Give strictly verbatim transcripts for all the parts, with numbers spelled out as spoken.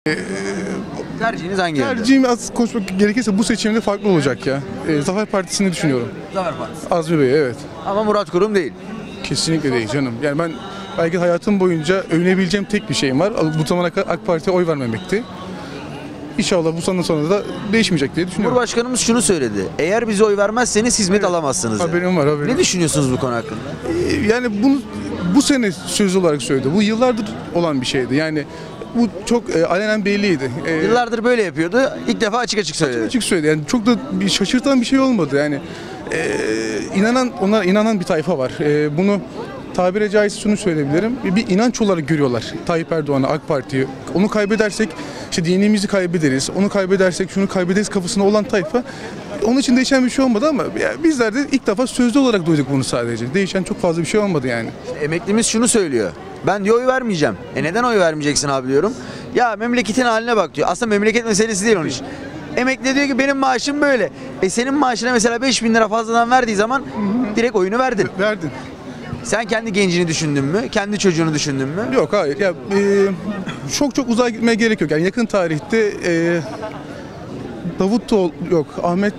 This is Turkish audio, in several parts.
Ee, Tercihiniz hangi yönde? Tercihim az konuşmak gerekirse bu seçimde farklı olacak ya. Ee, Zafer Partisi'ni düşünüyorum. Zafer Partisi. Azmi Bey, evet. Ama Murat Kurum değil. Kesinlikle değil canım. Yani ben belki hayatım boyunca övünebileceğim tek bir şeyim var. Bu zamana kadar AK Parti'ye oy vermemekti. İnşallah bu sene sonra da değişmeyecek diye düşünüyorum. Cumhurbaşkanımız şunu söyledi. Eğer bize oy vermezseniz hizmet Evet, alamazsınız. haberim var, haberim Ne var. düşünüyorsunuz bu konu hakkında? Ee, Yani bunu bu sene söz olarak söyledi. Bu yıllardır olan bir şeydi. Yani bu çok e, alenen belliydi. E, Yıllardır böyle yapıyordu. İlk defa açık açık söyledi. Açık söyledi. Yani çok da bir şaşırtan bir şey olmadı. Yani e, inanan ona inanan bir tayfa var. E, bunu tabiri caizse şunu söyleyebilirim. Bir, bir inanç olarak görüyorlar Tayyip Erdoğan'ı, AK Parti'yi. Onu kaybedersek işte dinimizi kaybederiz. Onu kaybedersek şunu kaybederiz kafasında olan tayfa. Onun için değişen bir şey olmadı ama ya bizler de ilk defa sözlü olarak duyduk bunu sadece. Değişen çok fazla bir şey olmadı yani. Emeklimiz şunu söylüyor. Ben diyor oy vermeyeceğim. E neden oy vermeyeceksin abi diyorum. Ya memleketin haline bak diyor. Aslında memleket meselesi değil onun iş. Emekli diyor ki benim maaşım böyle. E senin maaşına mesela beş bin lira fazladan verdiği zaman direkt oyunu verdin. Verdin. Sen kendi gencini düşündün mü? Kendi çocuğunu düşündün mü? Yok, hayır. Ya e, çok çok uzağa gitmeye gerek yok. Yani yakın tarihte e, Davutoğlu yok Ahmet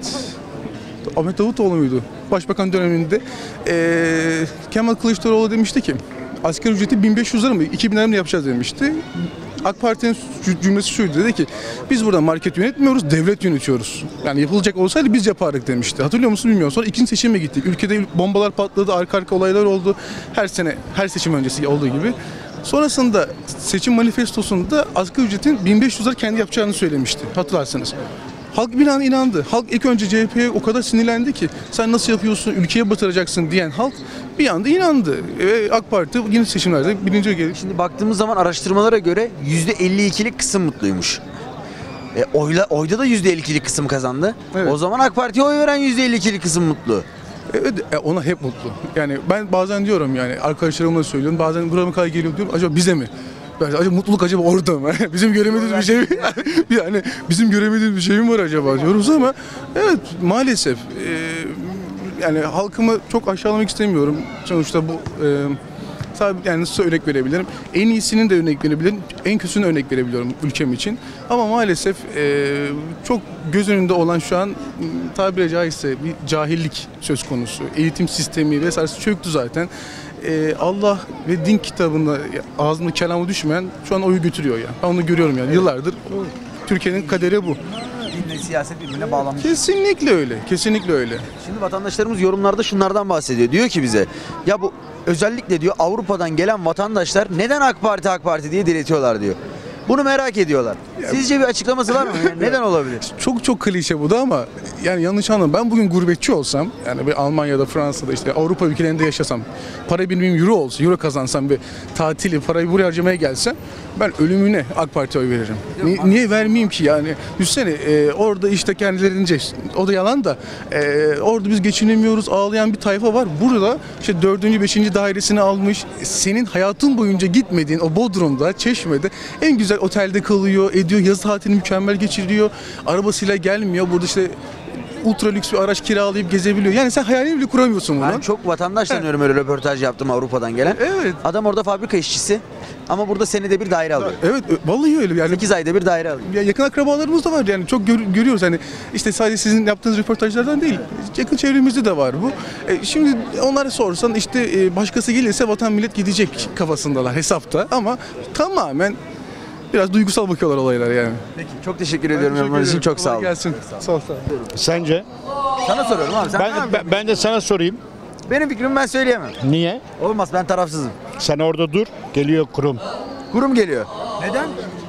Ahmet Davutoğlu muydu? Başbakan döneminde e, Kemal Kılıçdaroğlu demişti ki asgari ücreti bin beş yüz lira mı iki bin lira mı yapacağız demişti. AK Parti'nin cümlesi şuydu, dedi ki biz burada market yönetmiyoruz, devlet yönetiyoruz. Yani yapılacak olsaydı biz yapardık demişti. Hatırlıyor musun bilmiyorum. Sonra ikinci seçime gittik. Ülkede bombalar patladı, arka arka olaylar oldu. Her sene, her seçim öncesi olduğu gibi. Sonrasında seçim manifestosunda asgari ücretin bin beş yüz lira kendi yapacağını söylemişti. Hatırlarsanız. Halk bir an inandı. Halk ilk önce C H P'ye o kadar sinirlendi ki sen nasıl yapıyorsun, ülkeye batıracaksın diyen halk bir anda inandı. Ve AK Parti yeni seçimlerde birinci geldi. Şimdi baktığımız zaman araştırmalara göre yüzde elli ikilik kısım mutluymuş. E, oyla, oyda da yüzde elli ikilik kısım kazandı. Evet. O zaman AK Parti'ye oy veren yüzde elli ikilik kısım mutlu. Evet, e, ona hep mutlu. Yani ben bazen diyorum, yani arkadaşlarıma da söylüyorum, bazen burama kadar geliyorum diyorum, acaba bize mi? Yani acaba mutluluk acaba orada mı? Bizim göremediğimiz bir şey mi? Yani bizim göremediğimiz bir şey mi var acaba diyoruz ama evet, maalesef e, yani halkımı çok aşağılamak istemiyorum. Sonuçta bu e, sadece yani nasıl örnek verebilirim? En iyisinin de örnek verebilirim, en kötüsünü örnek verebiliyorum ülkem için. Ama maalesef e, çok göz önünde olan şu an tabiri caizse bir cahillik söz konusu. Eğitim sistemi vesaire çöktü zaten. Ee, Allah ve din kitabında ağzımda kelamı düşmeyen şu an oyu götürüyor ya. Ben onu görüyorum yani yıllardır. Türkiye'nin kaderi bu. Dinle siyaset birbirine bağlanmış. Kesinlikle öyle. Kesinlikle öyle. Şimdi vatandaşlarımız yorumlarda şunlardan bahsediyor. Diyor ki bize ya bu özellikle diyor Avrupa'dan gelen vatandaşlar neden AK Parti AK Parti diye diretiyorlar diyor. Bunu merak ediyorlar. Sizce bir açıklaması var mı? Yani neden olabilir? Çok çok klişe bu da ama yani yanlış anlama. Ben bugün gurbetçi olsam, yani bir Almanya'da, Fransa'da, işte Avrupa ülkelerinde yaşasam, para birimim euro olsa, euro kazansam ve tatili, parayı buraya harcamaya gelsem ben ölümüne AK Parti'ye oy veririm. Ni- niye vermeyeyim ki yani? Düşünsene e, orada işte kendilerince, o da yalan da e, orada biz geçinemiyoruz, ağlayan bir tayfa var. Burada işte dördüncü, beşinci dairesini almış, senin hayatın boyunca gitmediğin o Bodrum'da, Çeşme'de en güzel otelde kalıyor, ediyor, yaz tatilini mükemmel geçiriyor, arabasıyla gelmiyor, burada işte ultra lüks bir araç kiralayıp gezebiliyor. Yani sen hayalini bile kuramıyorsun bunu. Ben çok vatandaş tanıyorum, öyle röportaj yaptım Avrupa'dan gelen. Evet. Adam orada fabrika işçisi ama burada senede bir daire alıyor. Evet, vallahi öyle yani. sekiz ayda bir daire alıyor. Ya yakın akrabalarımız da var yani, çok gör- görüyoruz hani, işte sadece sizin yaptığınız röportajlardan değil, yakın çevremizde de var bu. E, şimdi onlara sorsan işte e, başkası gelirse vatan millet gidecek kafasındalar, hesapta, ama tamamen biraz duygusal bakıyorlar olaylara yani. Peki çok teşekkür ediyorum yorumlarınız için, çok sağ Kolay olun. gelsin. Sağ ol, sağ ol. Sence? Sana soruyorum abi, sen ne Ben, yapıyorsun? ben, ben de sana sorayım. Benim fikrimi ben söyleyemem. Niye? Olmaz, ben tarafsızım. Sen orada dur. Geliyor kurum. Kurum geliyor. Neden?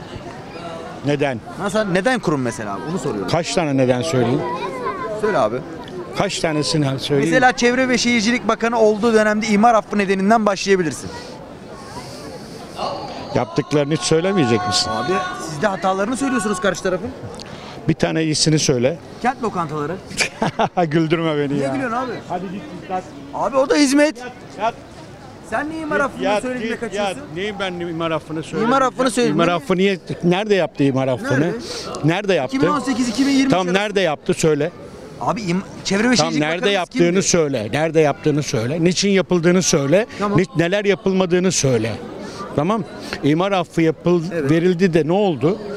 Neden? Nasıl? Neden kurum mesela abi? Onu soruyorum. Kaç tane neden söyleyeyim? Söyle abi. Kaç tanesini söyleyeyim? Mesela Çevre ve Şehircilik Bakanı olduğu dönemde imar affı nedeninden başlayabilirsin. Yaptıklarını hiç söylemeyecek misin? Abi siz de hatalarını söylüyorsunuz karşı tarafın. Bir tane iyisini söyle. Kent lokantaları. Güldürme beni Niye ya. gülüyorsun abi? Hadi git yat. Abi o da hizmet. Yat. Sen niye imar affını Yat, söylediğinde git, kaçıyorsun? yat. Neyim ben imar affını söyle. İmar affını söyle. İmar affı niye? Nerede yaptı imar affını? Nerede? Nerede yaptı? iki bin on sekiz iki bin yirmi Tam nerede yaptı söyle. Abi im- Çevre ve Tam Şehircilik nerede Bakanımız yaptığını kimdi? söyle. Nerede yaptığını söyle. Niçin yapıldığını söyle. Tamam. ni- Neler yapılmadığını söyle. Tamam. İmar affı yapıl Evet. verildi de ne oldu?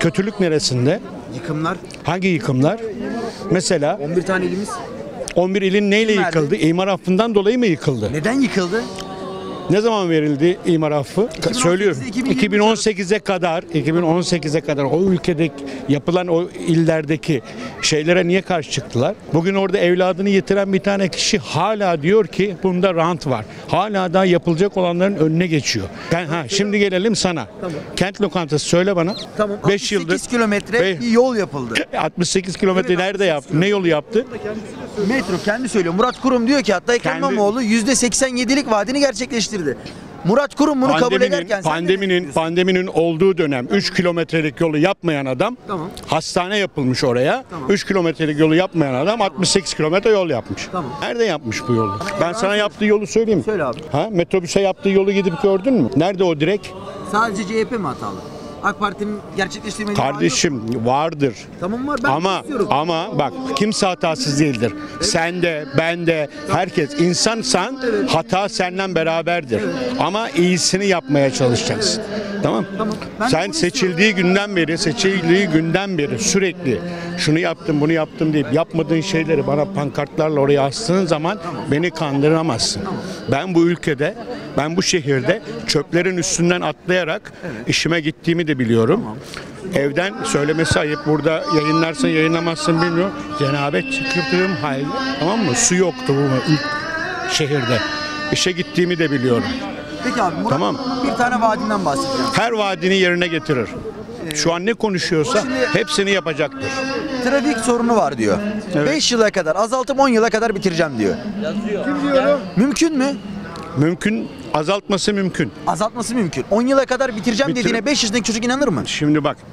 kötülük neresinde? Yıkımlar. Hangi yıkımlar? Mesela on bir tane ilimiz. on bir ilin neyle Kim verdi? yıkıldı? İmar affından dolayı mı yıkıldı? Neden yıkıldı? Ne zaman verildi imar affı? Ka- Söylüyorum. iki bin yirmi iki bin on sekize kadar, iki bin on sekize kadar o ülkedeki yapılan o illerdeki şeylere niye karşı çıktılar? Bugün orada evladını yitiren bir tane kişi hala diyor ki bunda rant var. Hala daha yapılacak olanların önüne geçiyor. Ben, ha şimdi gelelim sana. Tamam. Kent lokantası söyle bana. Tamam. beş yıldır altmış sekiz kilometre Be- bir yol yapıldı. altmış sekiz kilometre Evet, nerede altmış sekiz yaptı? Ne yolu yaptı? Metro kendi söylüyor. Murat Kurum diyor ki hatta Ekrem Kendi- İmamoğlu yüzde seksen yedilik vaadini gerçekleştirdi. Murat Kurum bunu kabul Pandeminin, ederken sen ne pandeminin, düşünüyorsun? pandeminin olduğu dönem üç kilometrelik yolu yapmayan adam, Tamam. hastane yapılmış oraya. Tamam. üç kilometrelik yolu yapmayan adam altmış sekiz kilometre yol yapmış. Tamam. Nerede yapmış bu yolu? Ben sana yaptığı yolu söyleyeyim. Söyle abi. Ha, metrobüse yaptığı yolu gidip gördün mü? Nerede o direk? Sadece C H P mi hatalı? AK Parti'nin gerçekleştirmediği vaadi yok. Kardeşim vardır. Tamam var ben Ama istiyorum. ama bak kimse hatasız değildir. Sen de, ben de, herkes insansan hata senden beraberdir. Ama iyisini yapmaya çalışacaksın. Tamam? Tamam. Ben de Sen bunu seçildiği günden beri, seçildiği günden beri sürekli şunu yaptım, bunu yaptım deyip yapmadığın şeyleri bana pankartlarla oraya astığın zaman beni kandıramazsın. Ben bu ülkede, ben bu şehirde çöplerin üstünden atlayarak işime gittiğimi de biliyorum. Evden söylemesi ayıp. Burada yayınlarsın, yayınlamazsın bilmiyorum. Cenabet çıkırdığım halde, tamam mı? Su yoktu bu ilk şehirde. İşe gittiğimi de biliyorum. Peki abi Murat Tamam. Kurum'un bir tane vaadinden bahsedeceğim. Her vaadini yerine getirir. Şu an ne konuşuyorsa hepsini yapacaktır. Trafik sorunu var diyor. Evet. beş yıla kadar azaltıp on yıla kadar bitireceğim diyor. Kim diyor? Mümkün mü? Mümkün, azaltması mümkün. Azaltması mümkün. on yıla kadar bitireceğim Bitir- dediğine beş yaşındaki çocuk inanır mı? Şimdi bak.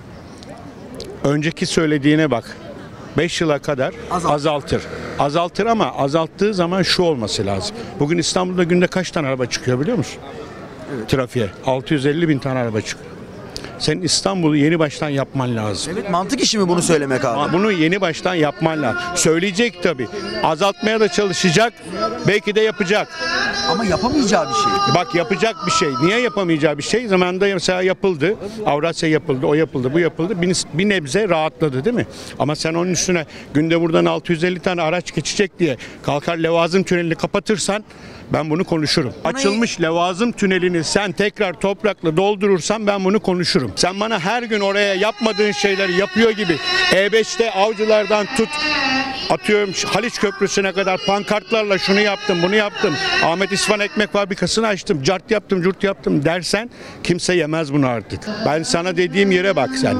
Önceki söylediğine bak. beş yıla kadar Azalt. azaltır. Azaltır ama azalttığı zaman şu olması lazım. Bugün İstanbul'da günde kaç tane araba çıkıyor biliyor musun? Trafiğe. altı yüz elli bin tane araba çıkıyor. Senin İstanbul'u yeni baştan yapman lazım. Evet, mantık işi mi bunu söylemek abi? Ama bunu yeni baştan yapman lazım. Söyleyecek tabii. Azaltmaya da çalışacak. Belki de yapacak. Ama yapamayacağı bir şey. Bak yapacak bir şey. Niye yapamayacağı bir şey? Zamanında mesela yapıldı. Avrasya yapıldı, o yapıldı, bu yapıldı. Bir, bir nebze rahatladı değil mi? Ama sen onun üstüne günde buradan altı yüz elli tane araç geçecek diye kalkar Levazım Tüneli'ni kapatırsan ben bunu konuşurum. Bana- Açılmış Levazım Tüneli'ni sen tekrar toprakla doldurursan ben bunu konuşurum. Sen bana her gün oraya yapmadığın şeyleri yapıyor gibi E beşte Avcılardan tut atıyorum Haliç Köprüsü'ne kadar pankartlarla şunu yaptım, bunu yaptım. Ahmet İsvan Ekmek Fabrikası'nı açtım, cart yaptım, curt yaptım dersen kimse yemez bunu artık. Ben sana dediğim yere bak sen.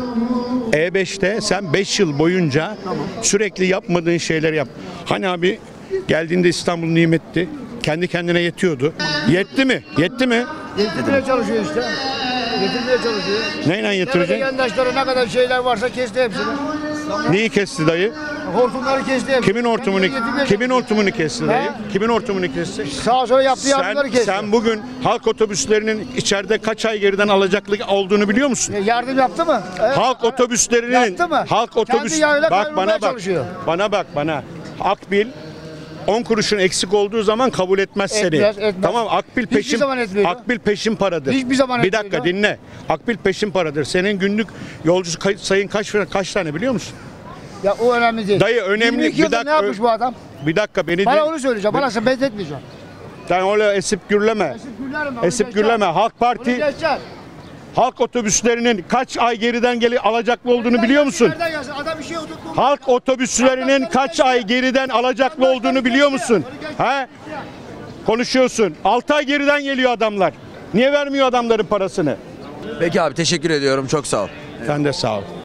E beşte sen beş yıl boyunca sürekli yapmadığın şeyleri yap. Hani abi geldiğinde İstanbul nimetti. Kendi kendine yetiyordu. Yetti mi? Yetti mi? Getirmeye çalışıyor işte. Getirmeye çalışıyor. Neyle Devlet yetirecek? yandaşları ne kadar şeyler varsa kesti hepsini. Neyi kesti dayı? Hortumları kesti hepsini. Kimin hortumunu Kendini getirmeye kimin çalışıyor. hortumunu kesti dayı? Ha? Kimin hortumunu kesti? Sağa sola yaptığı yardımları Sen, kesti. sen bugün halk otobüslerinin içeride kaç ay geriden alacaklık olduğunu biliyor musun? E, Yardım yaptı mı? Evet. Halk otobüslerinin Yaptı mı? halk otobüs Kendi yağıyla bak kavrulmaya bana bak. çalışıyor. Bana bak bana. Akbil on kuruşun eksik olduğu zaman kabul etmez seni. Etmez, etmez. Tamam Akbil Hiçbir peşin zaman etmiyordu. Akbil peşin paradır. Hiçbir zaman Bir dakika etmiyordu. dinle. Akbil peşin paradır. Senin günlük yolcu kay- sayın kaç kaç tane biliyor musun? Ya o önemli değil. Dayı önemli yirmi iki bir yıldır dakika. ne yapmış bu adam? Bir dakika beni Bana din- onu söyleyeceğim. Bana sen bet etmeyeceğim. Sen öyle esip gürleme. Esip gürlerim ben, onu Esip geçeceğim. gürleme. Halk Onu Parti geçeceğim. halk otobüslerinin kaç ay geriden geli alacaklı olduğunu biliyor musun? Nereden gelsin? Adam bir şey oturttu. Halk otobüslerinin kaç ay geriden alacaklı olduğunu biliyor musun? He? Konuşuyorsun. altı ay geriden geliyor adamlar. Niye vermiyor adamların parasını? Peki abi teşekkür ediyorum. Çok sağ ol. Sen de sağ ol.